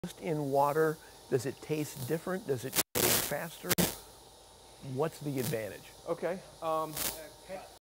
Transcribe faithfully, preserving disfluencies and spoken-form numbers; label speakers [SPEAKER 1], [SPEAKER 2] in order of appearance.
[SPEAKER 1] Just in water, does it taste different? Does it taste faster? What's the advantage?
[SPEAKER 2] Okay. Um,